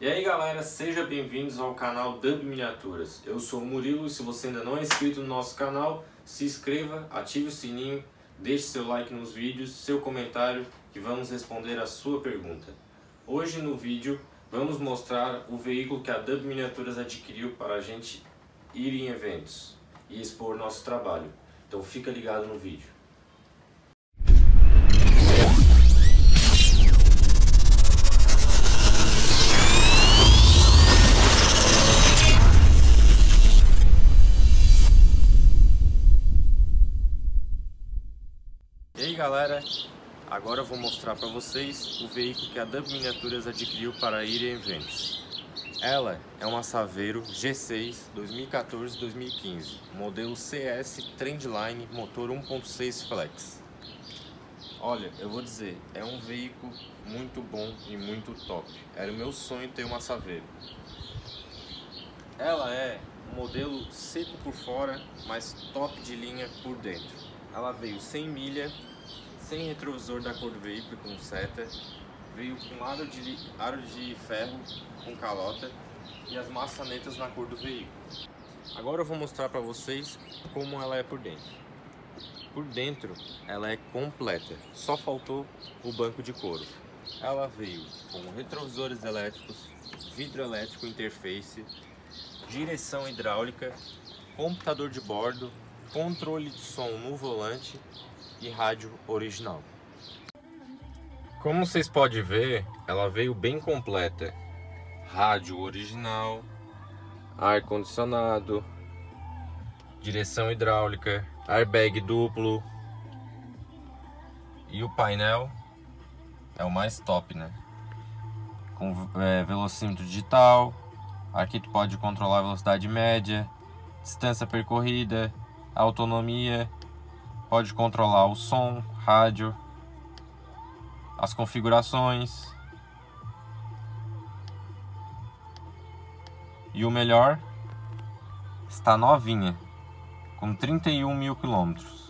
E aí galera, sejam bem-vindos ao canal Dub Miniaturas. Eu sou o Murilo e se você ainda não é inscrito no nosso canal, se inscreva, ative o sininho, deixe seu like nos vídeos, seu comentário que vamos responder a sua pergunta. Hoje no vídeo vamos mostrar o veículo que a Dub Miniaturas adquiriu para a gente ir em eventos e expor nosso trabalho. Então fica ligado no vídeo. E aí galera, agora eu vou mostrar para vocês o veículo que a Dub Miniaturas adquiriu para ir em eventos. Ela é uma Saveiro G6 2014-2015, modelo CS Trendline, motor 1.6 Flex. Olha, eu vou dizer, é um veículo muito bom e muito top. Era o meu sonho ter uma Saveiro. Ela é um modelo seco por fora, mas top de linha por dentro. Ela veio sem milha, sem retrovisor da cor do veículo com seta, veio com aro de ferro com calota e as maçanetas na cor do veículo. Agora eu vou mostrar para vocês como ela é por dentro. Por dentro ela é completa, só faltou o banco de couro. Ela veio com retrovisores elétricos, vidro elétrico interface, direção hidráulica, computador de bordo, controle de som no volante e rádio original. Como vocês podem ver, ela veio bem completa. Rádio original, ar-condicionado, direção hidráulica, airbag duplo e o painel é o mais top, né? Com velocímetro digital, aqui tu pode controlar a velocidade média, distância percorrida, autonomia, pode controlar o som, rádio, as configurações e o melhor, está novinha, com 31 mil quilômetros,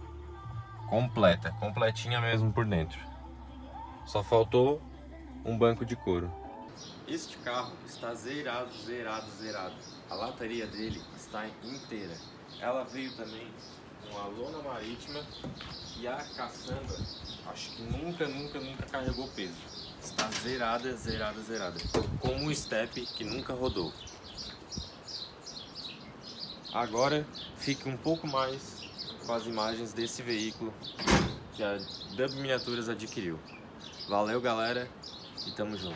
completinha mesmo por dentro, só faltou um banco de couro. Este carro está zerado, a lataria dele está inteira. Ela veio também com a lona marítima e a caçamba, acho que nunca carregou peso. Está zerada. Como o step que nunca rodou. Agora fique um pouco mais com as imagens desse veículo que a Dub Miniaturas adquiriu. Valeu galera e tamo junto.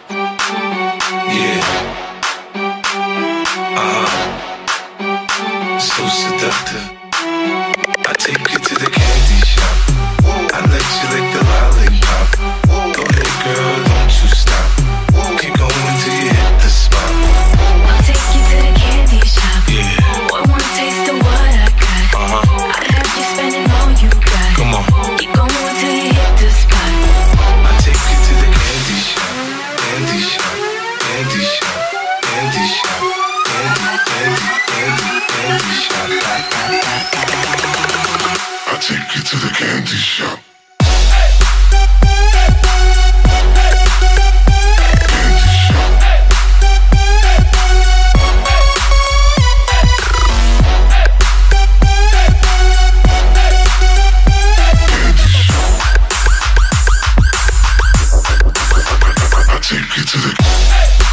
So seductive. I take you to the candy shop. I let you lick the lollipop. Go ahead, girl, don't you stop. Keep going till you hit the spot. I'll take you to the candy shop. Yeah. I want a taste of what I got. I have you spending all you got. Come on. Keep going till you hit the spot. I take you to the candy shop. Candy shop. Candy shop. Candy shop. Candy shop. I take you to the candy shop. I take you to the